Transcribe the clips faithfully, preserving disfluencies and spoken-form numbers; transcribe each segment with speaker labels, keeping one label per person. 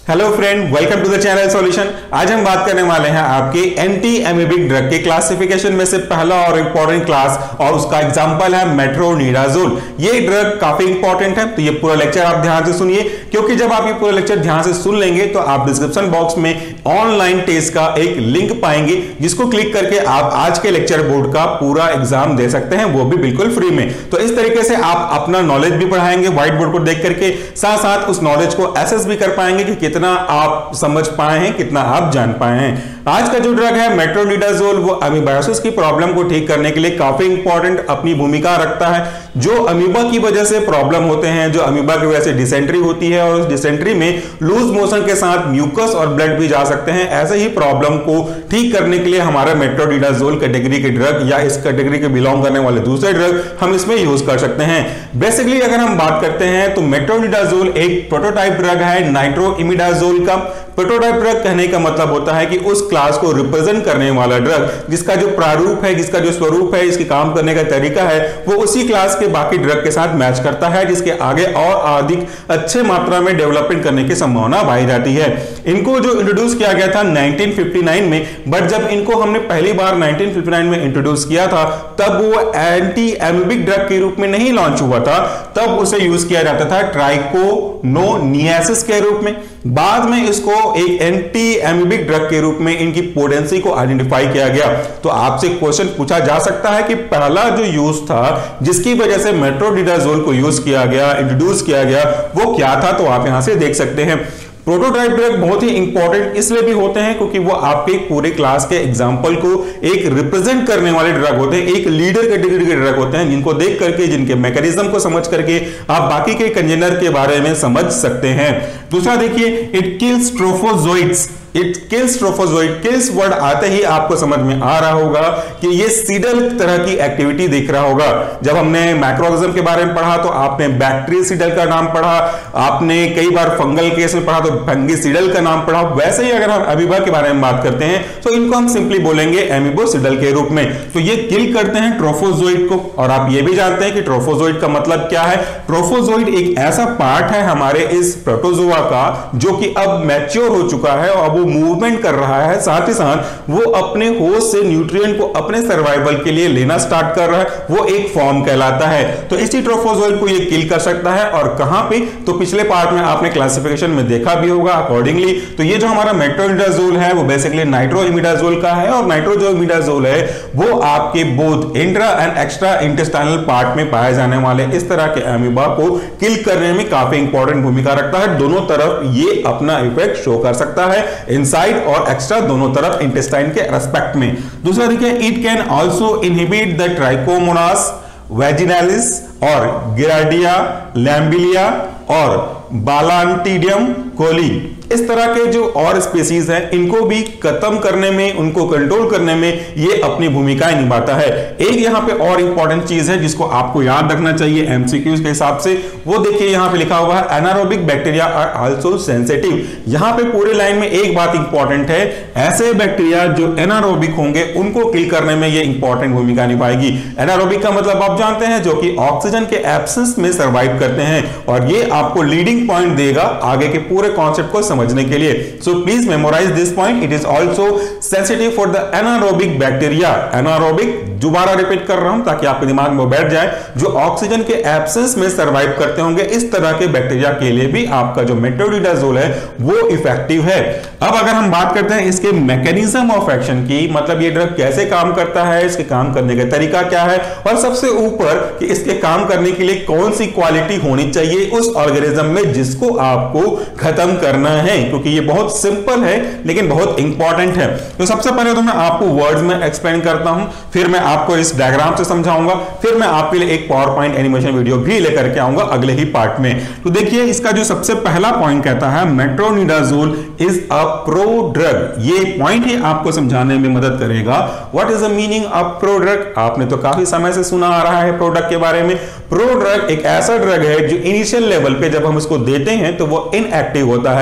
Speaker 1: Hello friend, welcome to the channel solution. आज हम बात करने वाले हैं आपके एंटी एमीबिक ड्रग के क्लासिफिकेशन में से पहला और इंपॉर्टेंट क्लास, और उसका एग्जांपल है मेट्रोनिडाजोल। ये ड्रग काफी इंपॉर्टेंट है, तो ये पूरा लेक्चर आप ध्यान से सुनिए, क्योंकि जब आप ये पूरा लेक्चर ध्यान से सुन लेंगे तो आप डिस्क्रिप्शन बॉक्स में ऑनलाइन टेस्ट का एक लिंक पाएंगे, जिसको क्लिक करके आप आज के लेक्चर बोर्ड का पूरा एग्जाम दे सकते हैं, वो भी बिल्कुल फ्री में। तो इस तरीके से आप अपना नॉलेज भी बढ़ाएंगे व्हाइट बोर्ड को देख करके, साथ साथ उस नॉलेज को एसेस भी कर पाएंगे कि कितना आप समझ पाए हैं, कितना आप जान पाए हैं। आज का जो ड्रग है मेट्रोनिडाजोल, वो अमीबायोसिस की प्रॉब्लम को ठीक करने के लिए काफी इंपॉर्टेंट अपनी भूमिका रखता है। जो अमीबा की वजह से प्रॉब्लम होते हैं, जो अमीबा की वजह से डिसेंट्री होती है और उस डिसेंट्री में लूज मोशन के साथ म्यूकस और ब्लड भी जा सकते हैं, ऐसे ही प्रॉब्लम को ठीक करने के लिए हमारा मेट्रोनिडाजोल कैटेगरी के ड्रग या इस कैटेगरी के बिलोंग करने वाले दूसरे ड्रग हम इसमें यूज कर सकते हैं। बेसिकली अगर हम बात करते हैं तो मेट्रोनिडाजोल एक प्रोटोटाइप ड्रग है नाइट्रोइमिडाजोल का। प्रोटोटाइप ड्रग कहने का मतलब होता है कि उस क्लास को रिप्रेजेंट करने वाला ड्रग, जिसका जो प्रारूप है, जिसका जो स्वरूप है, इसके काम करने का तरीका है, वो उसी क्लास के बाकी ड्रग के साथ मैच करता है, जिसके आगे और अधिक अच्छे मात्रा में डेवलपमेंट करने की संभावना पाई जाती है। इनको जो इंट्रोड्यूस किया गया था नाइनटीन फिफ्टी नाइन में, बट जब इनको हमने पहली बार नाइनटीन फिफ्टी नाइन में इंट्रोड्यूस किया था तब वो एंटी एमीबिक ड्रग के रूप में नहीं लॉन्च हुआ था, तब उसे यूज किया जाता था ट्राइकोनोनियासिस के रूप में। बाद में इसको एक एंटी एमीबिक ड्रग के रूप में इनकी पोटेंसी को आइडेंटिफाई किया गया। तो आपसे क्वेश्चन पूछा जा सकता है कि पहला जो यूज था, जिसकी वजह से मेट्रोनिडाजोल को यूज किया गया, इंट्रोड्यूस किया गया, वो क्या था? तो आप यहां से देख सकते हैं। प्रोटोटाइप ड्रग बहुत ही इंपॉर्टेंट इसलिए भी होते हैं क्योंकि वो आपके पूरे क्लास के एग्जाम्पल को एक रिप्रेजेंट करने वाले ड्रग होते हैं, एक लीडर कैटेगरी के ड्रग होते हैं, जिनको देख करके, जिनके मैकेनिज्म को समझ करके आप बाकी के कंजेनर के बारे में समझ सकते हैं। दूसरा देखिए, it kills trophozoites. It kills trophozoite. Kills word आते ही आपको समझ में आ रहा होगा कि ये सीडल तरह की एक्टिविटी दिख रहा होगा। जब हमने मैक्रोऑर्गेनिज्म के बारे में पढ़ा तो आपने बैक्टीरियसीडल का नाम पढ़ा, आपने कई बार फंगल केस में पढ़ा तो फंगिसीडल का नाम पढ़ा। वैसे ही अगर हम अमीबा के बारे में बात करते हैं तो इनको हम सिंपली बोलेंगे एमीबोसिडल के रूप में। तो ये किल करते हैं ट्रोफोजोइट को। और आप ये भी जानते हैं कि ट्रोफोजोइट का मतलब क्या है। ट्रोफोजोइट एक ऐसा पार्ट है हमारे इस प्रोटोजोआ का जो कि अब मैच्योर हो चुका है और वो मूवमेंट कर रहा है, साथ ही साथ वो अपने होस्ट से न्यूट्रिएंट को अपने सर्वाइवल के लिए लेना स्टार्ट कर रहा है, वो एक फॉर्म कहलाता है। तो इसी ट्रोफोजोइट को ये किल कर सकता है। और कहां पे? तो पिछले पार्ट में आपने क्लासिफिकेशन में देखा भी होगा अकॉर्डिंगली। तो ये जो हमारा मेट्रोनिडाजोल है वो बेसिकली नाइट्रोइमिडाजोल का है, और नाइट्रोइमिडाजोल है वो आपके both intra and extra intestinal part में पाए जाने वाले इस तरह के अमीबा को किल करने में काफी इंपॉर्टेंट भूमिका रखता है। दोनों तरफ ये अपना इफेक्ट शो कर सकता है, इनसाइड और एक्स्ट्रा दोनों तरफ इंटेस्टाइन के रेस्पेक्ट में। दूसरा देखिए, it can also inhibit the trichomonas vaginalis और गिरार्डिया लैम्बिलिया और बालांटिडियम कोली। इस तरह के जो और स्पीसीज हैं, इनको भी खत्म करने में, उनको कंट्रोल करने में ये अपनी भूमिकाएं निभाता है। एक यहां पे और इंपॉर्टेंट चीज है जिसको आपको याद रखना चाहिए एमसीक्यूज के हिसाब से, वो देखिए यहां पे लिखा हुआ है anaerobic bacteria are also sensitive. यहां पे पूरे लाइन में एक बात इंपॉर्टेंट है, ऐसे बैक्टीरिया जो एनारोबिक होंगे उनको किल करने में ये इंपॉर्टेंट भूमिका निभाएगी। एनारोबिक का मतलब आप जानते हैं, जो कि ऑक्सीजन के एब्सेंस में सर्वाइव करते हैं, और ये आपको लीडिंग पॉइंट देगा आगे के पूरे कॉन्सेप्ट को समझने के लिए। So please memorise this point, it is also sensitive for the anaerobic bacteria. Anaerobic, दोबारा रिपीट कर रहा हूं ताकि आपके दिमाग में बैठ जाए, जो ऑक्सीजन के एब्सेंस में सर्वाइव करते होंगे, इस तरह के बैक्टीरिया के लिए भी आपका जो मेट्रोनिडाजोल है वो इफेक्टिव है। अब अगर हम बात करते हैं इसके मैकेनिज्म ऑफ एक्शन की, मतलब ये ड्रग कैसे काम करता है, इसके काम करने का तरीका क्या है, और सबसे ऊपर कि इसके काम करने के लिए कौन सी क्वालिटी होनी चाहिए उस ऑर्गेनिज्म में जिसको आपको खत्म करना है, क्योंकि ये बहुत सिंपल है लेकिन बहुत इंपॉर्टेंट है। तो सबसे पहले तो मैं आपको वर्ड्स में एक्सप्लेन करता हूं, फिर मैं आपको इस डायग्राम से समझाऊंगा, फिर मैं आपके लिए एक पावर पॉइंट एनिमेशन वीडियो भी लेकर के आऊंगा अगले ही पार्ट में। तो देखिए, इसका जो सबसे पहला पॉइंट कहता है metronidazole is a prodrug. ये पॉइंट ही आपको समझाने में मदद करेगा what is the meaning of prodrug. आपने तो काफी समय से सुना आ रहा है प्रो ड्रग के बारे में। प्रो ड्रग एक ऐसा ड्रग है जो इनिशियल लेवल पे जब हम इसको देते हैं तो वो इनएक्टिव होता है।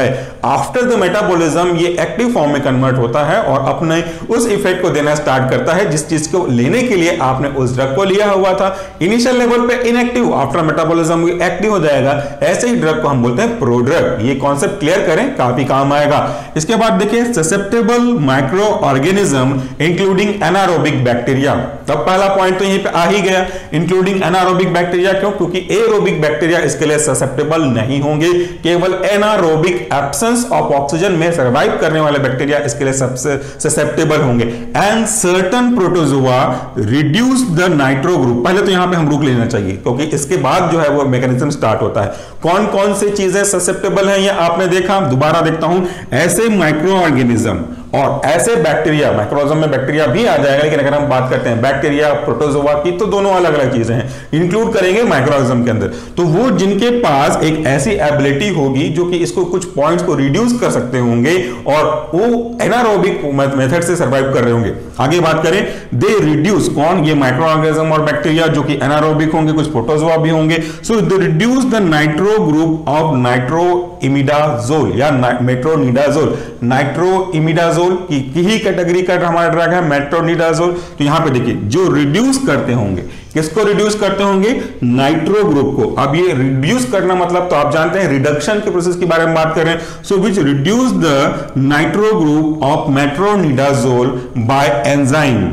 Speaker 1: आफ्टर द मेटाबॉलिज्म ये एक्टिव फॉर्म में कन्वर्ट होता है और अपने उस इफेक्ट को देना स्टार्ट करता है जिस चीज को लेने के लिए आपने उस ड्रग को लिया हुआ था। इनिशियल लेवल पे इनएक्टिव, आफ्टर मेटाबॉलिज्म एक्टिव हो जाएगा। ऐसे ही ड्रग को हम बोलते हैं प्रोड्रग। ये कॉन्सेप्ट क्लियर करें, काफी काम आएगा। इसके बाद देखिए susceptible microorganism including anaerobic bacteria. तब पहला पॉइंट तो यहीं पे आ ही गया, इंक्लूडिंग एनारोबिक बैक्टीरिया। क्यों? क्योंकि एरोबिक बैक्टीरिया इसके लिए ससेप्टेबल नहीं होंगे, केवल एनारोबिक एब्सेंस ऑफ ऑक्सीजन में सर्वाइव करने वाले बैक्टीरिया इसके लिए सबसे ससेप्टेबल होंगे। And certain protozoa reduce the nitro group. पहले तो यहां पे हम रुक लेना चाहिए क्योंकि इसके बाद जो है वो मैकेनिज्म स्टार्ट होता है। कौन कौन सी चीजें ससेप्टेबल हैं ये आपने देखा, दोबारा देखता हूं। ऐसे माइक्रो ऑर्गेनिज्म और ऐसे बैक्टीरिया, माइक्रोऑर्गेनिज्म में बैक्टीरिया भी आ जाएगा, लेकिन अगर हम बात करते हैं बैक्टीरिया प्रोटोजोआ की तो दोनों अलग अलग चीजें हैं, इंक्लूड करेंगे माइक्रोऑर्गेनिज्म के अंदर। तो वो जिनके पास एक ऐसी एबिलिटी होगी जो कि इसको कुछ पॉइंट्स को रिड्यूस कर सकते होंगे और वो एनारोबिक मेथड से सर्वाइव कर रहे होंगे। आगे बात करें, दे रिड्यूस, कौन? ये माइक्रोऑर्गेनिज्म और बैक्टीरिया जो कि एनारोबिक होंगे, कुछ प्रोटोजोआ भी होंगे। So they reduce the nitro group of nitroimidazole या मेट्रोनिडाजोल। नाइट्रोइमिडाजोल की, की ही कैटेगरी का हमारा ड्रग है मेट्रोनिडाजोल। तो यहां पे देखिए जो रिड्यूस करते होंगे, किसको रिड्यूस करते होंगे? नाइट्रो ग्रुप को। अब ये रिड्यूस करना मतलब तो आप जानते हैं रिडक्शन के प्रोसेस के बारे में बात कर रहे हैं। So which reduce the nitro group of metronidazole by enzyme.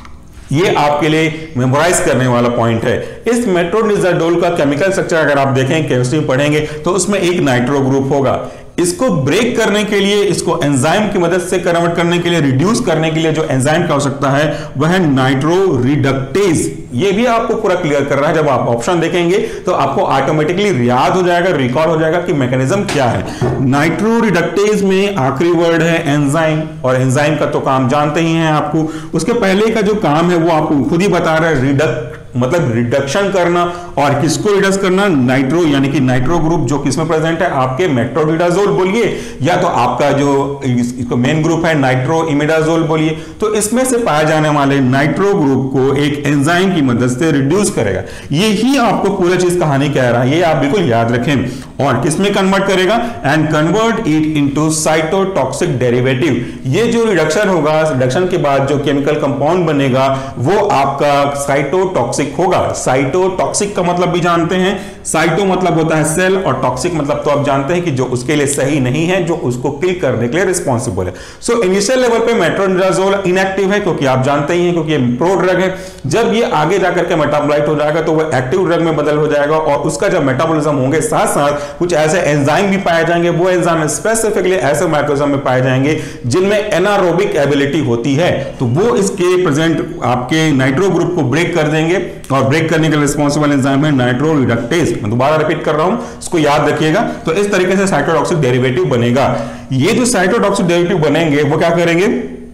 Speaker 1: ये आपके लिए मेमोराइज करने वाला पॉइंट है। इस मेट्रोनिडाजोल का केमिकल स्ट्रक्चर अगर आप देखें, केमिस्ट्री पढ़ेंगे तो उसमें एक नाइट्रो ग्रुप होगा। इसको ब्रेक करने के लिए, इसको एंजाइम की मदद से कन्वर्ट करने के लिए, रिड्यूस करने के लिए जो एंजाइम की आवश्यकता है वह है नाइट्रो रिडक्टेज। ये भी आपको पूरा क्लियर कर रहा है। जब आप ऑप्शन देखेंगे तो आपको ऑटोमेटिकली याद हो जाएगा, रिकॉर्ड हो जाएगा कि मैकेनिज्म क्या है। नाइट्रो रिडक्टेज में आखिरी वर्ड है एंजाइम, और एंजाइम का तो काम जानते ही हैं आपको। उसके पहले का जो काम है वो आपको खुद ही बता रहा है, रिडक्ट मतलब रिडक्शन करना। और किसको रिडक्स करना? नाइट्रो, यानी कि नाइट्रो ग्रुप जो किसमें प्रेजेंट है? आपके मेट्रोनिडाजोल बोलिए, या तो आपका जो इसको मेन ग्रुप है नाइट्रोइमिडाजोल बोलिए। तो इसमें से पाए जाने वाले नाइट्रो ग्रुप को एक एंजाइम की मदद से रिड्यूस करेगा। ये ही आपको पूरा चीज कहानी कह रहा है, ये आप बिल्कुल याद रखें। और किसमें कन्वर्ट करेगा? And convert it into cytotoxic derivative. ये जो रिडक्शन होगा, रिडक्शन के बाद जो केमिकल कंपाउंड बनेगा वो आपका साइटोटॉक्सिक होगा। साइटोटॉक्सिक का मतलब भी जानते हैं, साइटो मतलब होता है सेल और टॉक्सिक मतलब तो आप जानते हैं कि जो उसके लिए सही नहीं है, जो उसको किल करने के लिए रिस्पॉन्सिबल है। सो इनिशियल लेवल पे मेट्रोनिडाजोल इनएक्टिव है क्योंकि आप जानते ही हैं, क्योंकि ये प्रो ड्रग है। जब ये आगे जाकर के मेटाबोलाइट हो जाएगा तो वो एक्टिव ड्रग में बदल हो जाएगा और उसका जब मेटाबॉलिज्म होंगे साथ साथ कुछ ऐसे एंजाइम भी पाए जाएंगे। वो एंजाइम स्पेसिफिकली ऐसे माइक्रोजोम में पाए जाएंगे जिनमें एनारोबिक एबिलिटी होती है, तो वो इसके प्रेजेंट आपके नाइट्रो ग्रुप को ब्रेक कर देंगे और ब्रेक करने के लिए रिस्पॉन्सिबल एंजाइम है नाइट्रो रिडक्टेज। मैं दोबारा रिपीट कर रहा हूं, इसको याद रखिएगा। तो इस तरीके से साइटोटॉक्सिक डेरिवेटिव बनेगा। ये जो साइटोटॉक्सिक डेरिवेटिव बनेंगे वो क्या करेंगे?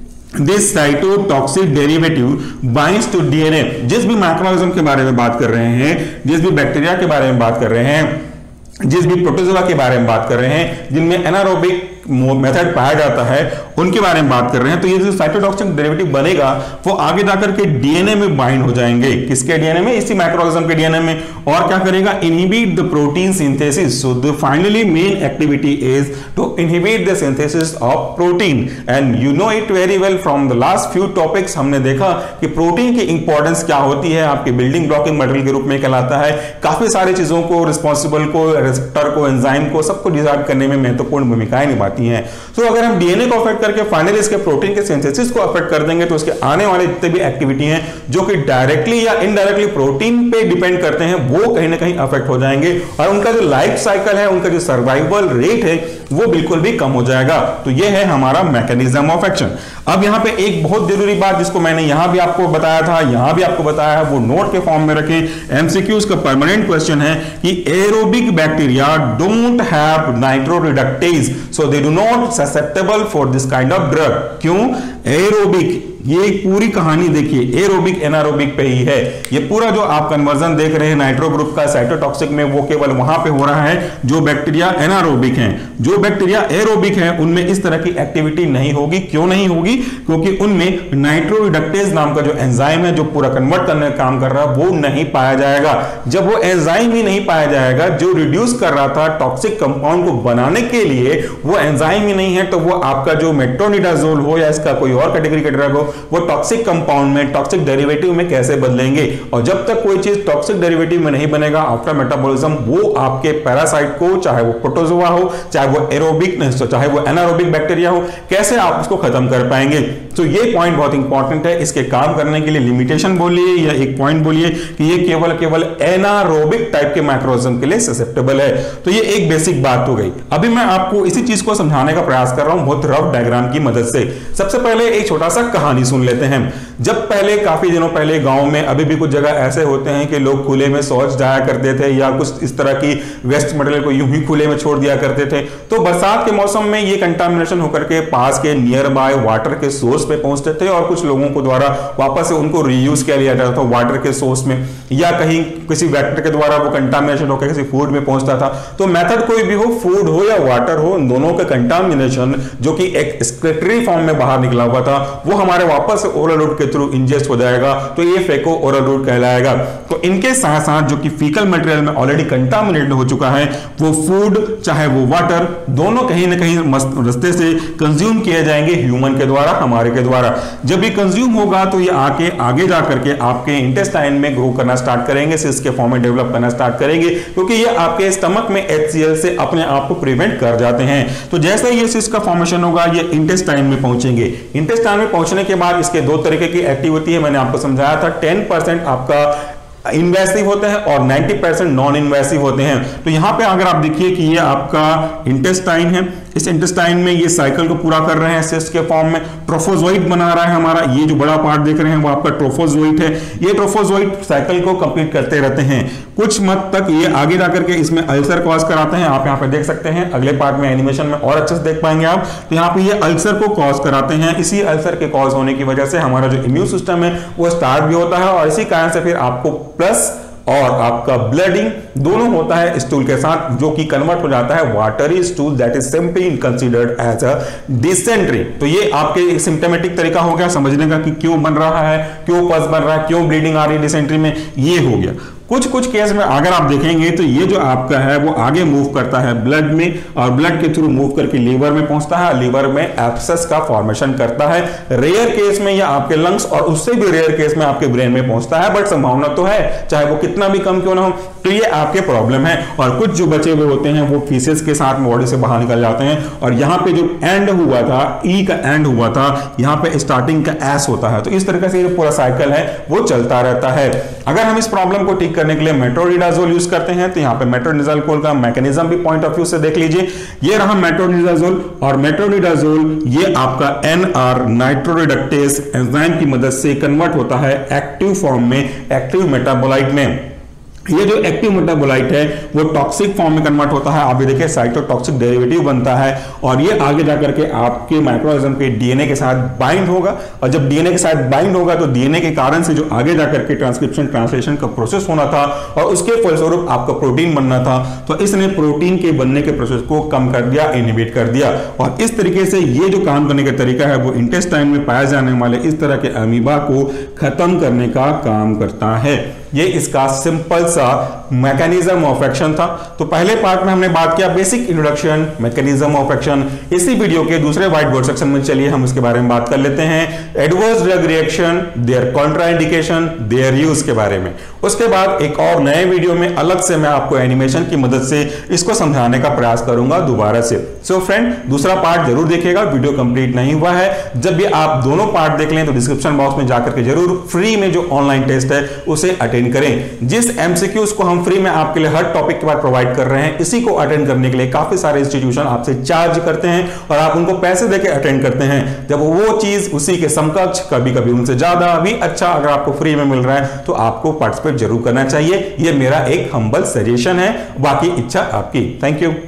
Speaker 1: This cytotoxic derivative binds to DNA. जिस भी माइक्रोऑर्गेनिज्म के बारे में बात कर रहे हैं, जिस भी बैक्टीरिया के बारे में बात कर रहे हैं, जिस भी प्रोटोजोआ के बारे में बात कर रहे हैं, जिनमें एनारोबिक मेथड पाया जाता है, उनके बारे में बात कर रहे हैं। तो ये जो साइटोटॉक्सिक डेरिवेटिव बनेगा वो आगे जाकर के डीएनए में बाइंड हो जाएंगे। किसके डीएनए में? इसी माइक्रोऑर्गेनिज्म के डीएनए में। और क्या करेगा? Inhibit the protein synthesis. So the finally main activity is to inhibit the synthesis of protein. And you know it very well from the last few topics. हमने देखा कि प्रोटीन की इंपॉर्टेंस क्या होती है, आपके बिल्डिंग ब्लॉकिंग मटेरियल के रूप में कहलाता है। काफी सारी चीजों को, रिस्पॉन्सिबल को, रिसेप्टर को, एंजाइम को, सबको डिसाइड करने में महत्वपूर्ण भूमिकाएं निभाती हैं। तो अगर हम डीएनए को अफेक्ट करके फाइनली इसके प्रोटीन के सिंथेसिस को अफेक्ट कर देंगे तो उसके आने वाले जितने भी एक्टिविटी हैं जो कि डायरेक्टली या इनडायरेक्टली प्रोटीन पे डिपेंड करते हैं, वो कहीं ना कहीं अफेक्ट हो जाएंगे और उनका जो लाइफ साइकिल है, उनका जो सर्वाइवल रेट है वो बिल्कुल भी कम हो जाएगा। तो ये है हमारा मैकेनिज्म ऑफ एक्शन। अब यहां पे एक बहुत जरूरी बात जिसको मैंने यहां भी आपको बताया था, यहां भी आपको बताया है, वो नोट के फॉर्म में रखें। एमसीक्यूज का परमानेंट क्वेश्चन है कि aerobic bacteria don't have nitro reductase, so they do not susceptible for this kind of drug. क्यों? एरोबिक ये पूरी कहानी देखिए एरोबिक एनारोबिक पे ही है। ये पूरा जो आप कन्वर्जन देख रहे हैं नाइट्रो ग्रुप का साइटोटॉक्सिक में, वो केवल वहां पे हो रहा है जो बैक्टीरिया एनारोबिक हैं। जो बैक्टीरिया एरोबिक हैं उनमें इस तरह की एक्टिविटी नहीं होगी। क्यों नहीं होगी? क्योंकि उनमें नाइट्रो रिडक्टेज नाम का जो एंजाइम है जो पूरा कन्वर्ट करने का काम कर रहा है वो नहीं पाया जाएगा। जब वो एंजाइम ही नहीं पाया जाएगा जो रिड्यूस कर रहा था टॉक्सिक कंपाउंड को बनाने के लिए, वो एंजाइम ही नहीं है, तो वो आपका जो मेट्रोनिडाजोल हो या इसका कोई और कैटेगरी का ड्रग हो, वो टॉक्सिक कंपाउंड में टॉक्सिक डेरिवेटिव में कैसे बदलेंगे? और जब तक कोई चीज टॉक्सिक डेरिवेटिव में नहीं बनेगा आफ्टर मेटाबॉलिज्म, वो आपके पैरासाइट को, चाहे वो प्रोटोजोआ हो, चाहे वो एरोबिक चाहे वो एनारोबिक बैक्टीरिया हो, कैसे आप उसको खत्म कर पाएंगे? तो ये पॉइंट बहुत इंपॉर्टेंट है। इसके काम करने के लिए लिमिटेशन बोलिए या एक पॉइंट बोलिए कि ये केवल केवल एनारोबिक टाइप के माइक्रोऑर्गेनिज्म के लिए ससेप्टेबल है। तो ये एक बेसिक बात हो गई। अभी मैं आपको इसी चीज को समझाने का प्रयास कर रहा हूं बहुत रफ डायग्राम की मदद से। सबसे पहले एक छोटा सा कहानी सुन लेते हैं। जब पहले काफी दिनों पहले गांव में, अभी भी कुछ जगह ऐसे होते हैं कि लोग खुले में शौच जाया करते थे या कुछ इस तरह की वेस्ट मटेरियल को यूं ही खुले में छोड़ दिया करते थे, तो बरसात के मौसम में ये कंटामिनेशन होकर के पास के नियर बाय वाटर के सोर्स पे पहुंचते थे और कुछ लोगों को द्वारा वापस से उनको रीयूज किया लिया जाता था वाटर के सोर्स में, या कहीं किसी वेक्टर के द्वारा वो कंटामिनेशन होकर किसी फूड में पहुंचता था। तो मेथड कोई भी हो, फूड हो या वाटर हो, दोनों का कंटामिनेशन जो कि एक एक्सक्रीटरी फॉर्म में बाहर निकला हुआ था, वो हमारे वापस ओरल रूट के थ्रू इंजेस्ट हो जाएगा, तो ये फेको ओरल रूट कहलाएगा। तो इनके साथ साथ जो कि फीकल मटेरियल में ऑलरेडी कंटामिनेटेड हो चुका है, वो फूड चाहे वो वाटर, दोनों कहीं ना कहीं रास्ते से कंज्यूम किए जाएंगे ह्यूमन के द्वारा, हमारे के द्वारा। जब ये कंज्यूम होगा तो ये आके आगे जा करके आपके इंटेस्टाइन में ग्रो करना स्टार्ट करेंगे, सिस के फॉर्म में डेवलप करना स्टार्ट करेंगे, क्योंकि ये आपके स्टमक में एचसीएल से अपने आप को प्रिवेंट कर जाते हैं। तो जैसे ये सिस का फॉर्मेशन होगा ये इंटेस्टाइन में पहुंचेंगे। इंटेस्टाइन में पहुंचने के बाद इसके दो तरीके की एक्टिविटी है, मैंने आपको समझाया था। टेन परसेंट आपका इन्वेसिव होते हैं और नाइंटी परसेंट नॉन इन्वेसिव होते हैं। तो यहां पे अगर आप देखिए कि ये आपका इंटेस्टाइन है, इस इंटेस्टाइन में ये साइकिल को पूरा कर रहे हैं सिस्ट के फॉर्म में, ट्रोफोजोइट बना रहा है हमारा। ये जो बड़ा पार्ट देख रहे हैं वो आपका ट्रोफोजोइट है। ये ट्रोफोजोइट साइकिल को कंप्लीट करते रहते हैं। कुछ मत तक ये आगे जाकर के इसमें अल्सर कॉज कराते हैं। आप यहाँ पे देख सकते हैं, अगले पार्ट में एनिमेशन में और अच्छे से देख पाएंगे आप। तो यहाँ पे ये अल्सर को कॉज कराते हैं। इसी अल्सर के कॉज होने की वजह से हमारा जो इम्यून सिस्टम है वो स्टार्ट भी होता है और इसी कारण से फिर आपको प्लस और आपका ब्लडिंग दोनों होता है स्टूल के साथ, जो कि कन्वर्ट हो जाता है watery stool that is simply considered as a dysentery. तो ये आपके सिम्टोमेटिक तरीका हो गया समझने का कि क्यों बन रहा है, क्यों पस बन रहा है, क्यों ब्लीडिंग आ रही है डिसेंट्री में, ये हो गया। कुछ कुछ केस में अगर आप देखेंगे तो ये जो आपका है वो आगे मूव करता है ब्लड में और ब्लड के थ्रू मूव करके लीवर में पहुंचता है, लीवर में एब्सेस का फॉर्मेशन करता है। रेयर केस में ये आपके लंग्स और उससे भी रेयर केस में आपके ब्रेन में पहुंचता है, बट संभावना तो है, चाहे वो कितना भी कम क्यों ना हो। तो ये आपके प्रॉब्लम है। और कुछ जो बचे हुए होते हैं वो फीसेस के साथ बॉडी से बाहर निकल जाते हैं। और यहाँ पे जो एंड हुआ था, ई का एंड हुआ था, यहाँ पे स्टार्टिंग का एस होता है। तो इस तरीके से ये पूरा साइकिल है वो चलता रहता है। अगर हम इस प्रॉब्लम को ठीक करने के लिए मेट्रोनिडाजोल यूज करते हैं तो यहाँ पे मेट्रोनिडाजोल का मैकेनिज्म भी पॉइंट ऑफ व्यू से देख लीजिए। ये रहा मेट्रोनिडाजोल और मेट्रोनिडाजोल ये आपका एन आर नाइट्रोरिडक्टेज एंजाइम की मदद से कन्वर्ट होता है एक्टिव फॉर्म में, एक्टिव मेटाबोलाइट में। ये जो एक्टिव मेटाबोलाइट है वो टॉक्सिक फॉर्म में कन्वर्ट होता है। आप भी देखिए साइटोटॉक्सिक डेरिवेटिव बनता है और ये आगे जाकर के आपके माइक्रोऑर्गेनिज्म के डीएनए के साथ बाइंड होगा। और जब डीएनए के साथ बाइंड होगा तो डीएनए के कारण से जो आगे जाकर के ट्रांसक्रिप्शन ट्रांसलेशन का प्रोसेस होना था और उसके फलस्वरूप आपका प्रोटीन बनना था, तो इसने प्रोटीन के बनने के प्रोसेस को कम कर दिया, इनहिबिट कर दिया। और इस तरीके से ये जो काम करने का तरीका है वो इंटेस्टाइन में पाए जाने वाले इस तरह के अमीबा को खत्म करने का काम करता है। ये इसका सिंपल सा मैकेनिज्म ऑफ एक्शन था। तो पहले पार्ट में हमने बात किया basic introduction, mechanism of action. इसी वीडियो के दूसरे व्हाइट बोर्ड सेक्शन में चलिए हम उसके बारे में बात कर लेते हैं, adverse drug reaction, their contraindication, their use के बारे में। उसके बाद एक और नए वीडियो में अलग से मैं आपको एनिमेशन की मदद से इसको समझाने का प्रयास करूंगा दोबारा से। सो फ्रेंड, दूसरा पार्ट जरूर देखिएगा, वीडियो कंप्लीट नहीं हुआ है। जब भी आप दोनों पार्ट देख लें तो डिस्क्रिप्शन बॉक्स में जाकर के जरूर फ्री में जो ऑनलाइन टेस्ट है उसे अटेंड करें। जिस एमसीक्यूज को हम फ्री में आपके लिए हर टॉपिक के बाद प्रोवाइड कर रहे हैं, इसी को अटेंड करने के लिए काफी सारे इंस्टीट्यूशन आपसे चार्ज करते हैं और आप उनको पैसे देकर अटेंड करते हैं। जब वो चीज उसी के समकक्ष, कभी कभी उनसे ज्यादा भी अच्छा अगर आपको फ्री में मिल रहा है तो आपको पार्टिसिपेट जरूर करना चाहिए। यह मेरा एक हम्बल सजेशन है, बाकी इच्छा आपकी। Thank you.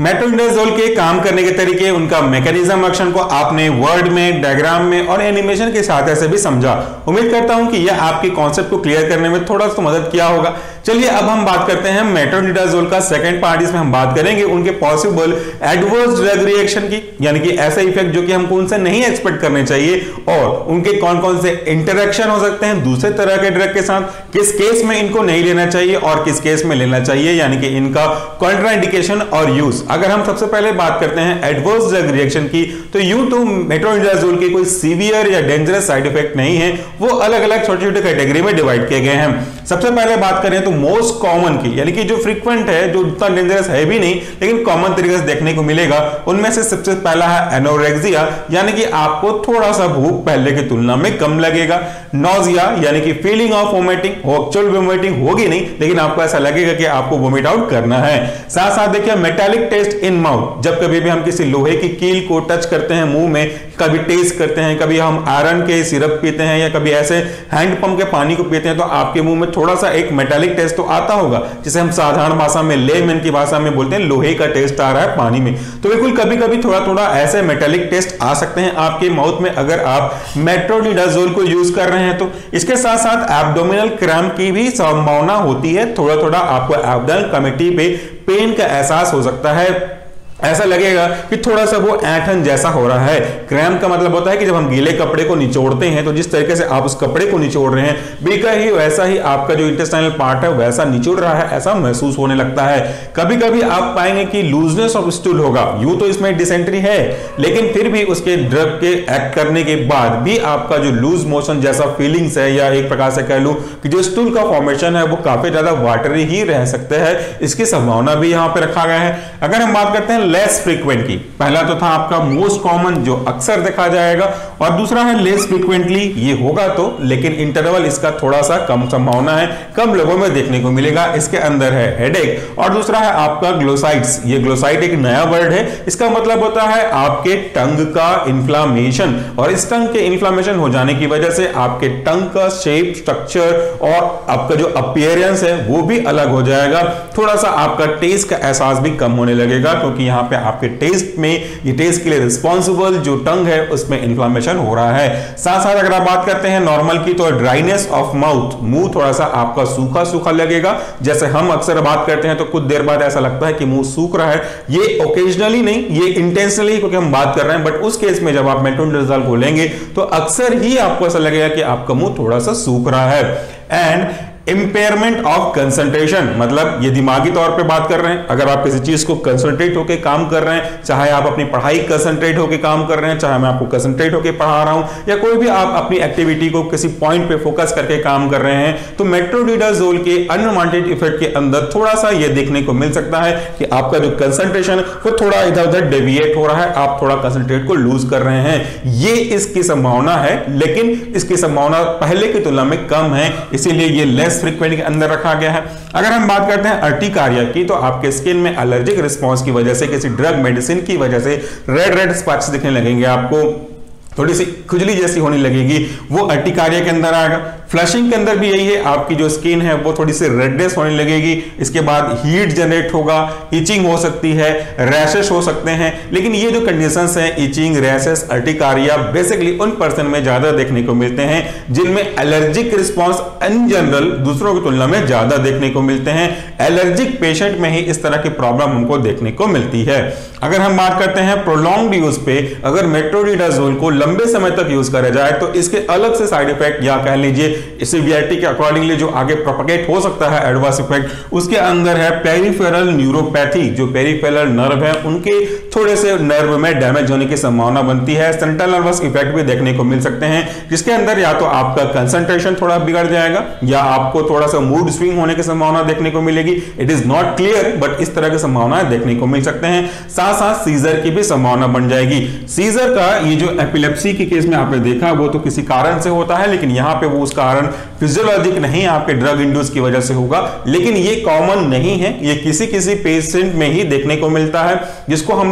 Speaker 1: मेट्रोनिडाजोल के काम करने के तरीके, उनका मैकेनिज्म एक्शन को आपने वर्ड में, डायग्राम में और एनिमेशन के साथ ऐसे भी समझा। उम्मीद करता हूं कि यह आपके कॉन्सेप्ट को क्लियर करने में थोड़ा सा मदद किया होगा। चलिए अब हम बात करते हैं मेट्रोनिडाजोल का सेकंड पार्ट, जिसमें हम बात करेंगे उनके पॉसिबल एडवर्स ड्रग रिएक्शन की, यानी कि ऐसे इफेक्ट जो कि हमको उनसे नहीं एक्सपेक्ट करने चाहिए, और उनके कौन कौन से इंटरेक्शन हो सकते हैं दूसरे तरह के ड्रग के साथ, किस केस में इनको नहीं लेना चाहिए और किस केस में लेना चाहिए, यानी कि इनका कॉन्ट्राइंडिकेशन और यूज। अगर हम सबसे पहले बात करते हैं एडवर्स ड्रग रिएक्शन की, तो यूं तो मेट्रोनिडाजोल के कोई सीवियर या डेंजरस साइड इफेक्ट नहीं है, वो अलग अलग छोटे छोटे कैटेगरी में डिवाइड किए गए हैं। सबसे पहले बात करें तो मोस्ट कॉमन की, यानी कि जो फ्रीक्वेंट है, जो उतना डेंजरस है भी नहीं लेकिन कॉमन तरीके से देखने को मिलेगा, उनमें से सबसे पहला है एनोरेक्सिया, यानी कि आपको थोड़ा सा भूख पहले की तुलना में कम लगेगा। नोजिया, यानी कि feeling of vomiting, actual vomiting होगी नहीं लेकिन आपको ऐसा लगेगा कि आपको वोमिट आउट करना है। साथ साथ देखिए मेटालिक टेस्ट इन माउथ, जब कभी भी हम किसी लोहे की कील को टच करते हैं मुंह में, कभी टेस्ट करते हैं, कभी हम आयरन के सिरप पीते हैं या कभी ऐसे हैंड पंप के पानी को पीते हैं, तो आपके मुंह में थोड़ा सा एक मेटालिक टेस्ट तो आता होगा, जिसे हम साधारण भाषा में, लेमैन की भाषा में बोलते हैं लोहे का टेस्ट आ रहा है पानी में। तो बिल्कुल कभी कभी थोड़ा थोड़ा ऐसे मेटालिक टेस्ट आ सकते हैं आपके माउथ में अगर आप मेट्रोनिडाजोल को यूज कर रहे हैं तो। इसके साथ साथ एब्डोमिनल क्रैम्प की भी संभावना होती है, थोड़ा थोड़ा आपको एब्डोमिनल कमिटी पे पेन का एहसास हो सकता है, ऐसा लगेगा कि थोड़ा सा वो ऐंठन जैसा हो रहा है। क्रैम्प का मतलब होता है कि जब हम गीले कपड़े को निचोड़ते हैं तो जिस तरीके से आप उस कपड़े को निचोड़ रहे हैं, बिल्कुल ही वैसा ही आपका जो इंटेस्टाइनल पार्ट है वैसा निचोड़ रहा है, ऐसा महसूस होने लगता है। कभी कभी आप पाएंगे कि लूजनेस ऑफ स्टूल होगा, यूं तो इसमें डिसेंट्री है लेकिन फिर भी उसके ड्रग के एक्ट करने के बाद भी आपका जो लूज मोशन जैसा फीलिंग्स है, या एक प्रकार से कह लूं कि जो स्टूल का फॉर्मेशन है वो काफी ज्यादा वाटरी ही रह सकते हैं, इसकी संभावना भी यहां पर रखा गया है। अगर हम बात करते हैं लेस फ्रीक्वेंट की, पहला तो था आपका मोस्ट कॉमन जो अक्सर देखा जाएगा, और दूसरा है लेस फ्रीक्वेंटली, ये होगा तो लेकिन इंटरवल इसका थोड़ा सा कम संभावना है, कम लोगों में देखने को मिलेगा। इसके अंदर है हेडेक, और दूसरा है आपका ग्लोसाइट्स। ये ग्लोसाइट एक नया वर्ड है, इसका मतलब होता है आपके टंग का इन्फ्लामेशन, और इस टंग के इन्फ्लामेशन हो जाने की वजह से आपके टंग का शेप, स्ट्रक्चर और आपका जो अपीयरेंस है वो भी अलग हो जाएगा। थोड़ा सा आपका टेस्ट का एहसास भी कम होने लगेगा, क्योंकि यहां पे आपके टेस्ट में, ये टेस्ट के लिए रिस्पॉन्सिबल जो टंग है उसमें इन्फ्लामेशन हो रहा है। साथ साथ अगर आप बात करते हैं नॉर्मल की, तो ड्राइनेस ऑफ माउथ, मुंह थोड़ा सा आपका सूखा सूखा लगेगा, जैसे हम अक्सर बात करते हैं तो कुछ देर बाद ऐसा लगता है कि मुंह सूख रहा है। ये ओकेजनली नहीं, ये इंटेंशनली क्योंकि हम बात कर रहे हैं, बट उस केस में जब आप मेट्रोनिडाजोल को लेंगे तो अक्सर ही आपको ऐसा लगेगा कि आपका मुंह थोड़ा सा सूख रहा है। एंड इंपेयरमेंट ऑफ कंसंट्रेशन, मतलब ये दिमागी तौर पे बात कर रहे हैं, अगर आप किसी चीज को कंसंट्रेट होकर काम कर रहे हैं, चाहे आप अपनी पढ़ाई कंसंट्रेट होकर काम कर रहे हैं, चाहे मैं आपको कंसंट्रेट होकर पढ़ा रहा हूं, या कोई भी आप अपनी एक्टिविटी को किसी पॉइंट पे फोकस करके काम कर रहे हैं, तो मेट्रोनिडाजोल के अनवांटेड इफेक्ट के अंदर थोड़ा सा ये देखने को मिल सकता है कि आपका जो कंसंट्रेशन वो थोड़ा इधर उधर डेविएट हो रहा है, आप थोड़ा कंसंट्रेट को लूज कर रहे हैं। ये इसकी संभावना है, लेकिन इसकी संभावना पहले की तुलना में कम है, इसीलिए ये लेस फ्रीक्वेंट के अंदर रखा गया है। अगर हम बात करते हैं अर्टिकारिया की, तो आपके स्किन में एलर्जिक रिस्पांस की वजह से, किसी ड्रग मेडिसिन की वजह से रेड रेड स्पॉट्स दिखने लगेंगे, आपको थोड़ी सी खुजली जैसी होने लगेगी, वो अर्टिकारिया के अंदर आएगा। फ्लशिंग के अंदर भी यही है, आपकी जो स्किन है वो थोड़ी सी रेडनेस होने लगेगी, इसके बाद हीट जनरेट होगा, इचिंग हो सकती है, रैशेस हो सकते हैं। लेकिन ये जो कंडीशंस हैं, इचिंग, रैशेस, अर्टिकारिया, बेसिकली उन पर्सन में ज्यादा देखने को मिलते हैं जिनमें एलर्जिक रिस्पॉन्स इन जनरल दूसरों की तुलना में ज्यादा देखने को मिलते हैं। एलर्जिक पेशेंट में ही इस तरह की प्रॉब्लम हमको देखने को मिलती है। अगर हम बात करते हैं प्रोलॉन्ग्ड यूज पे, अगर मेट्रोनिडाजोल को लंबे समय तक यूज करा जाए तो इसके अलग से साइड इफेक्ट, या कह लीजिए सीवियरिटी के अकॉर्डिंगली जो आगे प्रोपगेट हो सकता है एडवर्स इफेक्ट, उसके अंदर है पेरिफेरल न्यूरोपैथी। जो पेरिफेरल नर्व है उनके थोड़े से नर्व में डैमेज होने की संभावना बनती है। सेंट्रल नर्वस इफेक्ट भी देखने को मिल सकते हैं, जिसके अंदर या तो आपका कंसंट्रेशन थोड़ा बिगड़ जाएगा या आपको थोड़ा सा मूड स्विंग होने की संभावना देखने को मिलेगी। It is not clear, but इस तरह की संभावनाएं देखने को मिल सकते हैं। साथ साथ सीजर की भी संभावना बन जाएगी। सीजर का ये जो एपिलेप्सी के केस में आपने देखा वो तो किसी कारण से होता है, लेकिन यहां पे वो उस कारण फिजियोलॉजिक नहीं, आपके ड्रग इंड्यूस की वजह से होगा, लेकिन ये कॉमन नहीं है, ये किसी किसी पेशेंट में ही देखने को मिलता है, जिसको हम लोग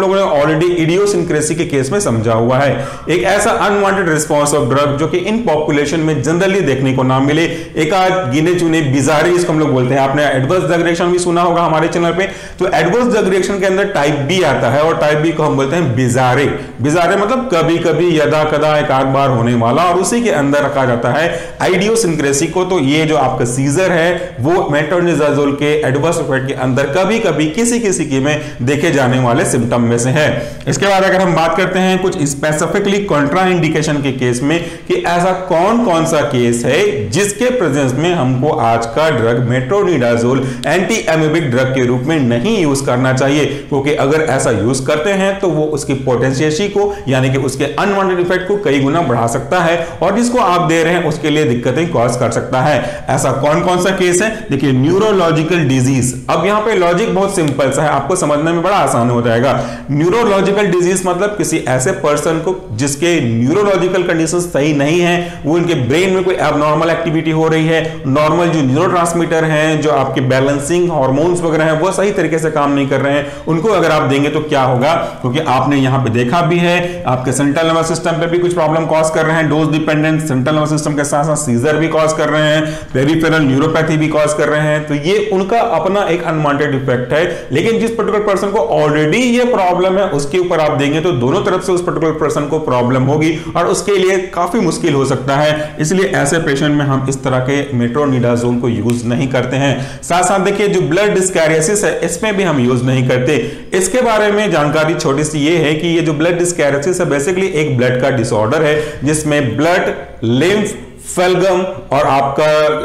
Speaker 1: लोगों ने ऑलरेडी इडियोसिंक्रेसी के केस में समझा हुआ है। एक ऐसा अनवांटेड रिस्पॉन्स ऑफ ड्रग जो कि इन पॉपुलेशन में जनरली देखने को ना मिले, एक आध गिने चुने बिजारे जिसको हम लोग बोलते हैं। आपने एडवर्स ड्रग रिएक्शन भी सुना होगा हमारे चैनल पे। तो एडवर्स ड्रग रिएक्शन के अंदर टाइप बी आता है और टाइप बी को हम बोलते हैं बिजारे। बिजारे मतलब कभी कभी यदा कदा एक आध बार होने वाला, और उसी के अंदर रखा जाता है आइडियोसिंक्रेसी को। तो ये जो आपका सीजर है वो मेट्रोनिडाजोल के एडवर्स इफेक्ट के अंदर कभी कभी किसी किसी की में देखे जाने वाले सिम्टम में से है। इसके बाद अगर हम बात करते हैं कुछ स्पेसिफिकली कॉन्ट्राइंडिकेशन के केस में कि ऐसा कौन कौन सा केस है जिसके प्रेजेंस में हमको आज का drug metronidazole anti amoebic drug के रूप में नहीं यूज करना चाहिए, क्योंकि अगर ऐसा यूज करते हैं तो वो उसकी पोटेंशियलिटी को यानी कि उसके अनवांटेड इफेक्ट को कई गुना बढ़ा सकता है और जिसको आप दे रहे हैं उसके लिए दिक्कतें कॉज कर सकता है। ऐसा कौन कौन सा केस है? देखिए, न्यूरोलॉजिकल डिजीज। अब यहां पे लॉजिक बहुत सिंपल सा है, आपको समझने में बड़ा आसान हो जाएगा। न्यूरोलॉजिकल डिजीज मतलब किसी ऐसे पर्सन को जिसके न्यूरोलॉजिकल कंडीशन सही नहीं है, वो इनके ब्रेन में कोई एबनॉर्मल एक्टिविटी हो रही है, नॉर्मल जो न्यूरोट्रांसमीटर हैं, जो आपके बैलेंसिंग हार्मोन्स वगैरह हैं, वो सही तरीके से काम नहीं कर रहे हैं, उनको अगर आप देंगे तो क्या होगा? क्योंकि आपने यहां पे देखा भी है आपके सेंट्रल नर्वस सिस्टम पे भी कुछ प्रॉब्लम कॉज कर रहे हैं, dose dependent central nervous system के साथ साथ सीजर भी कॉज कर रहे हैं, पेरिफेरल न्यूरोपैथी भी कॉज कर रहे हैं। तो ये उनका अपना एक अनवांटेड इफेक्ट है। लेकिन जिस पर्टिकुलर पर्सन को ऑलरेडी ये प्रॉब्लम है उसके ऊपर आप देंगे तो दोनों तरफ से उस पर्टिकुलर पर्सन को प्रॉब्लम होगी और उसके लिए काफी मुश्किल हो सकता है। इसलिए ऐसे पेशेंट में हम इस तरह के मेट्रोनिडाजोल को यूज नहीं करते हैं। साथ साथ देखिए, जो ब्लड डिस्कैरियोसिस है इसमें भी हम यूज नहीं करते। इसके बारे में जानकारी छोटी सी ये है कि ये जो ब्लड डिस्कैरियोसिस है बेसिकली एक ब्लड का डिसऑर्डर है जिसमें ब्लड, लिम्फ, फेल्गम और आपका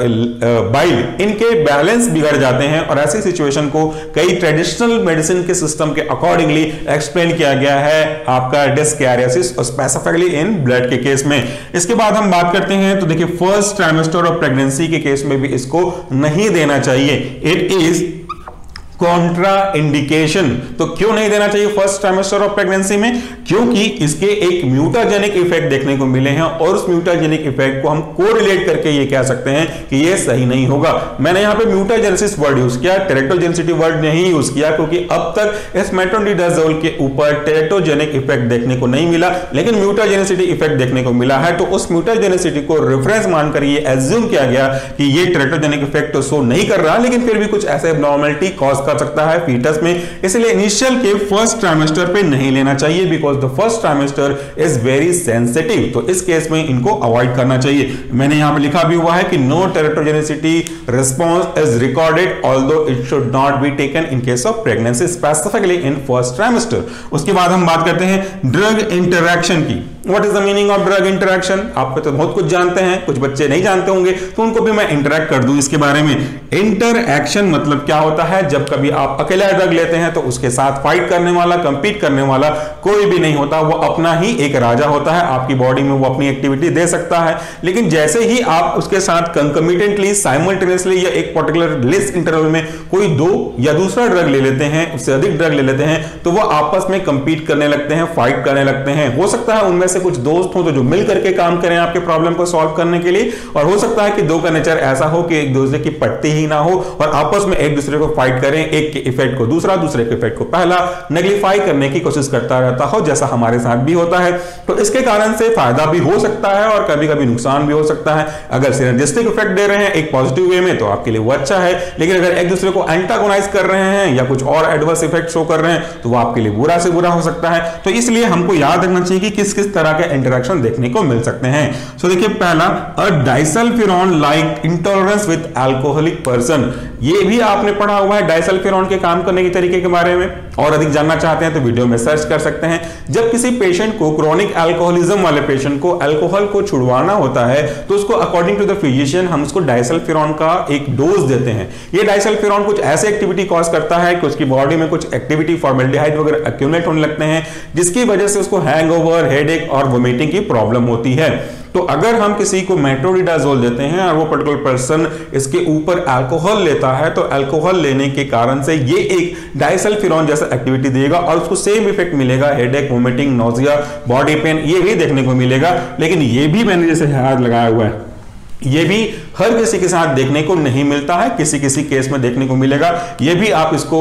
Speaker 1: बाइल इनके बैलेंस बिगड़ जाते हैं और ऐसी सिचुएशन को कई ट्रेडिशनल मेडिसिन के सिस्टम के अकॉर्डिंगली एक्सप्लेन किया गया है आपका डिस्कैरियोसिस और स्पेसिफिकली इन ब्लड के केस में। इसके बाद हम बात करते हैं तो देखिए, फर्स्ट ट्राइमेस्टर ऑफ प्रेगनेंसी के केस में भी इसको नहीं देना चाहिए। It is contraindication. तो क्यों नहीं देना चाहिए फर्स्ट ट्राइमेस्टर ऑफ प्रेगनेंसी में? क्योंकि इसके एक म्यूटाजेनिक इफेक्ट देखने को मिले हैं और उस म्यूटाजेनिक इफेक्ट को हम कोरिलेट करके ये कह सकते हैं कि ये सही नहीं होगा। मैंने यहां पे म्यूटाजेनेसिस वर्ड यूज किया, टेरेक्टोजेनिसिटी वर्ड नहीं यूज किया, क्योंकि अब तक इस मेट्रोनिडाजोल के ऊपर टेरेक्टोजेनिक इफेक्ट देखने को नहीं मिला, लेकिन म्यूटाजेनेसिटी इफेक्ट देखने को मिला है। तो उस म्यूटाजेनेसिटी को रेफरेंस मानकर ये एज्यूम किया गया कि ये टेरेक्टोजेनिक इफेक्ट तो शो नहीं कर रहा, लेकिन फिर भी कुछ ऐसे एबनॉर्मलिटी कॉज कर सकता है फीटस में। इसलिए इनिशियल के फर्स्ट ट्राइमेस्टर पे नहीं लेना चाहिए, because the first trimester is very sensitive. तो इस केस में इनको अवॉइड करना चाहिए। मैंने यहां पे लिखा भी हुआ है कि no teratogenicity response is recorded although it should not be taken in case of pregnancy specifically in first trimester. उसके बाद हम बात करते हैं ड्रग इंटरैक्शन की। What is the meaning of drug interaction? आप तो बहुत कुछ जानते हैं, कुछ बच्चे नहीं जानते होंगे, तो उनको भी मैं इंटरैक्ट कर दूं इसके बारे में। इंटरैक्शन मतलब क्या होता है? जब कभी आप अकेला ड्रग लेते हैं तो उसके साथ फाइट करने वाला, कंपीट करने वाला कोई भी नहीं होता, वो अपना ही एक राजा होता है। आपकी बॉडी में वो अपनी एक्टिविटी दे सकता है, लेकिन जैसे ही आप उसके साथ कंकमिटेंटली, साइमल्टेनियसली या एक पर्टिकुलर लिस्ट इंटरवल में कोई दो या दूसरा ड्रग ले लेते हैं, उससे अधिक ड्रग ले लेते हैं, तो वो आपस में कंपीट करने लगते हैं, फाइट करने लगते हैं। हो सकता है उनमें से कुछ दोस्त हो तो जो मिल करके काम करें आपके प्रॉब्लम को सॉल्व करने के लिए, और हो सकता है कि दो का नेचर ऐसा हो कि एक दूसरे की पटती ही ना हो और आपस में एक दूसरे को फाइट करें, एक के इफेक्ट को दूसरा, दूसरे के इफेक्ट को पहला नेगलिफाई करने की कोशिश करता रहता हो, जैसा हमारे साथ भी होता है। तो इसके कारण से फायदा भी हो सकता है और कभी कभी नुकसान भी हो सकता है। अगर सिनर्जिस्टिक इफेक्ट दे रहे हैं एक पॉजिटिव वे में तो आपके लिए वो अच्छा है, लेकिन अगर एक दूसरे को एंटागोनाइज कर रहे हैं या कुछ और एडवर्स इफेक्ट शो कर रहे हैं तो वो आपके लिए बुरा से बुरा हो सकता है। तो इसलिए हमको याद रखना चाहिए कि किस किस तरह के इंटरेक्शन देखने को मिल सकते हैं। सो देखिए, पहला, a disulfiram like intolerance with alcoholic person. ये भी आपने पढ़ा हुआ है डाइसल्फिरॉन के काम करने के तरीके के बारे में, और अधिक जानना चाहते हैं तो वीडियो में सर्च कर सकते हैं। जब किसी पेशेंट को, क्रोनिक अल्कोहलिज्म वाले पेशेंट को अल्कोहल को छुड़वाना होता है तो उसको अकॉर्डिंग टू द फिजिशियन हम उसको डाइसल्फिरॉन का एक डोज देते हैं। ये डाइसल्फिरॉन कुछ ऐसे एक्टिविटी कॉज करता है कि उसकी बॉडी में कुछ एक्टिविटी, फॉर्मेल्डिहाइड वगैरह एक्यूमुलेट होने लगते हैं, जिसकी वजह से उसको हैंगओवर, हेडेक और वोमिटिंग की प्रॉब्लम होती है। तो अगर हम किसी को मेट्रोनिडाजोल देते हैं और वो पर्टिकुलर पर्सन इसके ऊपर अल्कोहल लेता है तो अल्कोहल लेने के कारण से ये एक डाइसल्फिरॉन जैसा एक्टिविटी देगा और उसको सेम इफेक्ट मिलेगा, headache, vomiting, nausea, body pain, ये भी देखने को मिलेगा। लेकिन ये भी मैंने जैसे हाथ लगाया हुआ है, ये भी हर किसी के साथ देखने को नहीं मिलता है, किसी किसी केस में देखने को मिलेगा। ये भी आप इसको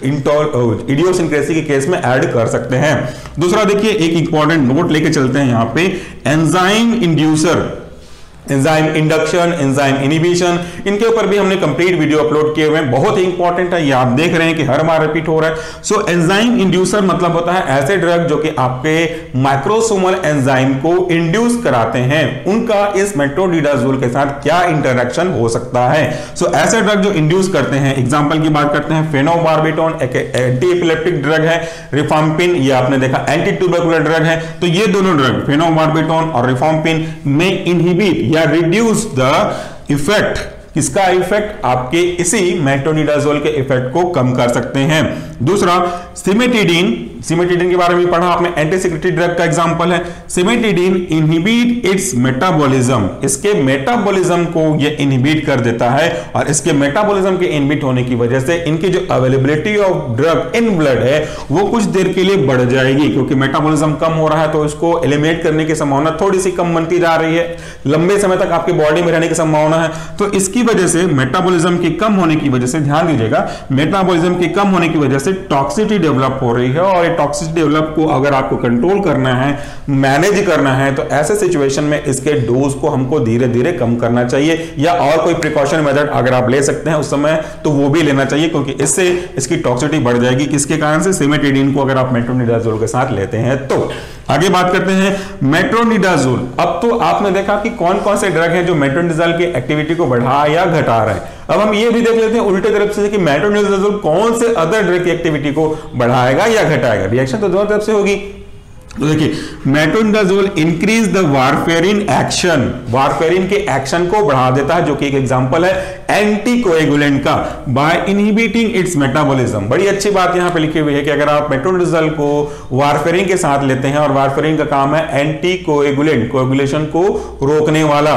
Speaker 1: इडियोसिंक्रेसी के केस में ऐड कर सकते हैं। दूसरा देखिए, एक इंपॉर्टेंट नोट लेके चलते हैं यहां पे, enzyme inducer, enzyme induction, enzyme inhibition, इनके ऊपर भी हमने कंप्लीट वीडियो अपलोड किए हुए हैं, बहुत ही इंपॉर्टेंट है। ये आप देख रहे हैं कि हर बार रिपीट हो रहा है। सो एंजाइम इंड्यूसर मतलब होता है ऐसे ड्रग जो कि आपके माइक्रोसोमल एंजाइम को इंड्यूस कराते हैं, उनका इस मेट्रोनिडाजोल के साथ क्या इंटरेक्शन हो सकता है। सो so, ऐसे ड्रग जो इंड्यूस करते हैं, एग्जांपल की बात करते हैं, फेनोबार्बिटोन एक एंटी एपिलेप्टिक ड्रग है, रिफाम्पिन ये आपने देखा एंटी ट्यूबरकुलर ड्रग है। तो ये दोनों ड्रग फेनोबार्बिटोन और रिफाम्पिन में इनहिबिट या रिड्यूस द इफेक्ट, किसका इफेक्ट, आपके इसी मेट्रोनिडाजोल के इफेक्ट को कम कर सकते हैं। दूसरा सिमेटिडीन, सिमेटिडीन के बारे में पढ़ा आपने, एंटीसिक्रेटरी ड्रग का एग्जांपल है। सिमेटिडीन इनहिबिट इट्स मेटाबॉलिज्म, इसके मेटाबॉलिज्म को ये इनहिबिट कर देता है और इसके मेटाबॉलिज्म के इनहिबिट होने की वजह से इनकी जो availability of drug in blood है वो कुछ देर के लिए बढ़ जाएगी, क्योंकि मेटाबॉलिज्म कम हो रहा है तो इसको एलिमिनेट करने की संभावना थोड़ी सी कम बनती जा रही है, लंबे समय तक आपके बॉडी में रहने की संभावना है। तो इसकी वजह से मेटाबॉलिज्म के कम होने की वजह से, ध्यान दीजिएगा, मेटाबॉलिज्म के कम होने की वजह से टॉक्सिसिटी डेवलप हो रही है और ये टॉक्सिसिटी डेवलप को अगर आपको कंट्रोल करना है, मैनेज करना है, तो ऐसे सिचुएशन में इसके डोज को हमको धीरे धीरे कम करना चाहिए, या और कोई प्रिकॉशन मेथड अगर आप ले सकते हैं उस समय तो वो भी लेना चाहिए, क्योंकि इससे इसकी टॉक्सिसिटी बढ़ जाएगी। किसके कारण से, सिमेटिडीन को अगर आप मेट्रोनिडाजोल के साथ लेते हैं तो। आगे बात करते हैं मेट्रोनिडाजोल। अब तो आपने देखा कि कौन कौन से ड्रग हैं जो मेट्रोनिडाजोल की एक्टिविटी को बढ़ा या घटा रहे हैं। अब हम ये भी देख लेते हैं उल्टे तरफ से कि मेट्रोनिडाजोल कौन से अदर ड्रग की एक्टिविटी को बढ़ाएगा या घटाएगा। रिएक्शन तो दोनों तरफ से होगी। तो देखिए, metronidazole increase the warfarin action, warfarin के एक्शन को बढ़ा देता है, जो कि एक एग्जांपल है एंटीकोएगुलेंट का, बाय इनहिबिटिंग इट्स मेटाबॉलिज्म। बड़ी अच्छी बात यहां पे लिखी हुई है कि अगर आप मेट्रोनिडाजोल को वारफेरिन के साथ लेते हैं, और वारफेरिन का काम है एंटीकोएगुलेंट, कोएगुलेशन को रोकने वाला,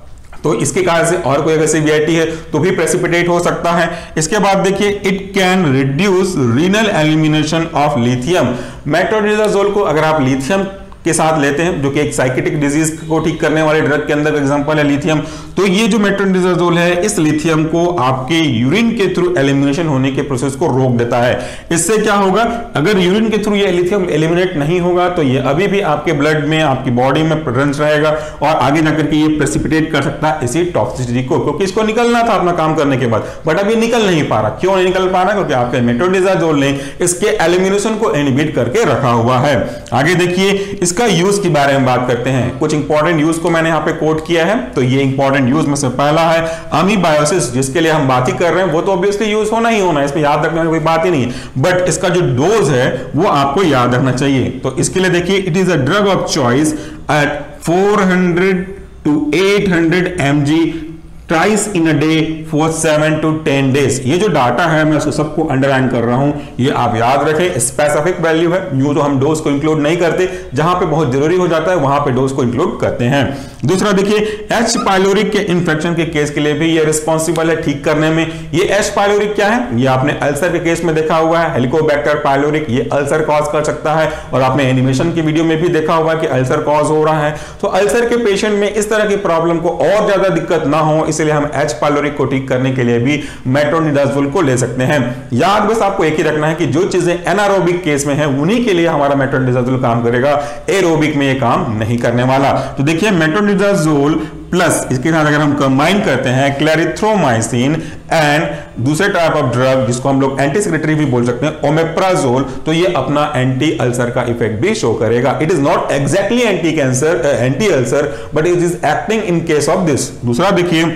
Speaker 1: तो इसके कारण से और कोई अगर सीवियरिटी है तो भी प्रेसिपिटेट हो सकता है। इसके बाद देखिए, it can reduce renal elimination of lithium. Metronidazole को अगर आप लिथियम के साथ लेते हैं, जो कि एक साइकिटिक डिजीज को ठीक करने वाले ड्रग के अंदर एग्जांपल है लिथियम, तो ये जो मेट्रोनिडाजोल है इस लिथियम को आपके यूरिन के थ्रू एलिमिनेशन होने के प्रोसेस को रोक देता है। इससे क्या होगा, अगर यूरिन के थ्रू ये लिथियम एलिमिनेट नहीं होगा तो ये अभी भी आपके ब्लड में, आपकी बॉडी में प्रेजेंट रहेगा और आगे जाकर के ये प्रेसिपिटेट कर सकता है इसी टॉक्सिसिटी को, क्योंकि इसको निकलना था अपना काम करने के बाद, बट अभी निकल नहीं पा रहा। क्यों नहीं निकल पा रहा, क्योंकि आपके मेट्रोनिडाजोल ने इसके एलिमिनेशन को इनहिबिट करके रखा हुआ है। आगे देखिए, इसका यूज के बारे में बात करते हैं। कुछ इंपॉर्टेंट यूज को मैंने यहां पे कोट किया है, तो ये इंपॉर्टेंट यूज में से पहला है अमीबायोसिस, जिसके लिए हम बात ही कर रहे हैं, वो तो ऑब्वियसली यूज होना ही होना है, इसमें याद रखने की कोई बात ही नहीं है, बट इसका जो डोज है वो आपको याद रखना चाहिए। तो इसके लिए देखिए, it is a drug of choice at four hundred to eight hundred M G thrice in a day for seven to ten days. ये जो डाटा है मैं उसको सबको अंडरलाइन कर रहा हूं, ये आप याद रखें, स्पेसिफिक वैल्यू है। यूं तो हम डोज को इंक्लूड नहीं करते, जहां पे बहुत जरूरी हो जाता है वहां पे डोज को इंक्लूड करते हैं। दूसरा देखिए, एच पाइलोरिक के इंफेक्शन के केस के लिए भी ये रिस्पॉन्सिबल है ठीक करने में। ये एच पाइलोरिक क्या है, ये आपने अल्सर के केस में देखा हुआ है, हेलिकोबैक्टर पाइलोरिक, ये अल्सर कॉज कर सकता है, और आपने एनिमेशन की वीडियो में भी देखा हुआ कि अल्सर कॉज हो रहा है। तो अल्सर के पेशेंट में इस तरह की प्रॉब्लम को और ज्यादा दिक्कत ना हो, इसलिए हम एच पाइलोरिक को ठीक करने के लिए भी मेट्रोनिडाजोल को ले सकते हैं। याद बस आपको एक ही रखना है कि जो चीजें एनारोबिक केस में है उन्हीं के लिए हमारा मेट्रोनिडाजोल काम करेगा, एरोबिक में ये काम नहीं करने वाला। तो देखिए, मेट्रोनिडाजोल प्लस इसके साथ अगर हम कंबाइन करते हैं क्लैरिथ्रोमाइसिन एंड दूसरे टाइप ऑफ ड्रग जिसको हम लोग एंटीसिक्रेटरी भी बोल सकते हैं ओमेप्राजोल, तो ये अपना एंटी अल्सर का इफेक्ट भी शो करेगा। It is not exactly anti cancer, anti ulcer, but it is acting in case of this. दूसरा देखिए,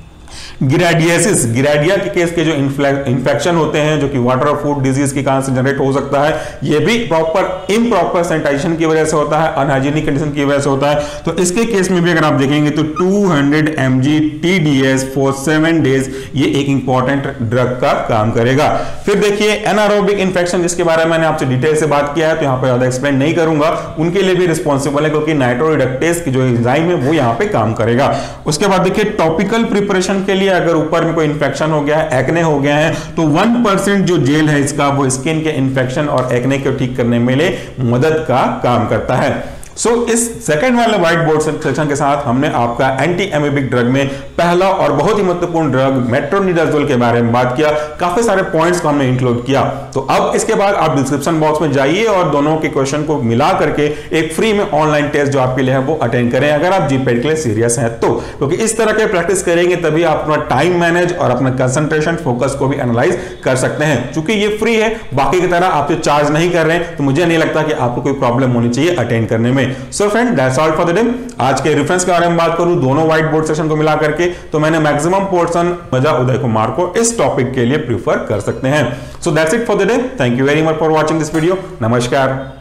Speaker 1: गिराडियासिस, गिराडिया के केस के जो इन्फेक्शन होते हैं जो कि वाटर और फूड डिजीज के कारण से जनरेट हो सकता है, ये भी प्रॉपर इम्प्रॉपर सैनिटाइजेशन की वजह से होता है, अनहाइजीनिक कंडीशन की वजह से होता है। तो इसके केस में भी अगर आप देखेंगे तो two hundred M G T D S for seven days ये एक इंपॉर्टेंट ड्रग का काम करेगा। फिर देखिए, एनारोबिक इन्फेक्शन जिसके बारे में मैंने आपसे डिटेल से बात किया है, तो यहाँ पे ज्यादा एक्सप्लेन नहीं करूंगा, उनके लिए भी रिस्पॉन्सिबल है, क्योंकि नाइट्रोरिडक्टेज की जो एंजाइम है वो यहाँ पे काम करेगा। उसके बाद देखिए, टॉपिकल प्रिपरेशन के लिए अगर ऊपर में कोई इन्फेक्शन हो गया है, एक्ने हो गया है, तो वन परसेंट जो जेल है इसका वो स्किन के इन्फेक्शन और एक्ने को ठीक करने में ले मदद का काम करता है। सो so, इस सेकंड वाले व्हाइट बोर्ड सेक्शन के साथ हमने आपका एंटी एमीबिक ड्रग में पहला और बहुत ही महत्वपूर्ण ड्रग मेट्रोनिडाजोल के बारे में बात किया। काफी सारे पॉइंट्स को हमने इंक्लूड किया। तो अब इसके बाद आप डिस्क्रिप्शन बॉक्स में जाइए और दोनों के क्वेश्चन को मिला करके एक फ्री में ऑनलाइन टेस्ट जो आपके लिए है वो अटेंड करें, अगर आप जीपेट के लिए सीरियस हैं तो। क्योंकि इस तरह के प्रैक्टिस करेंगे तभी आप अपना टाइम मैनेज और अपना कंसंट्रेशन फोकस को भी एनालाइज कर सकते हैं। चूंकि ये फ्री है, बाकी की तरह आपसे चार्ज नहीं कर रहे हैं, तो मुझे नहीं लगता कि आपको कोई प्रॉब्लम होनी चाहिए अटेंड करने में। So friend, that's all for the day. आज के रेफरेंस के बारे में बात करूं दोनों व्हाइट बोर्ड सेशन को मिला करके, तो मैंने मैक्सिमम पोर्शन मजा उदय कुमार को इस टॉपिक के लिए प्रीफर कर सकते हैं। So that's it for the day. Thank you very much for watching this video. नमस्कार।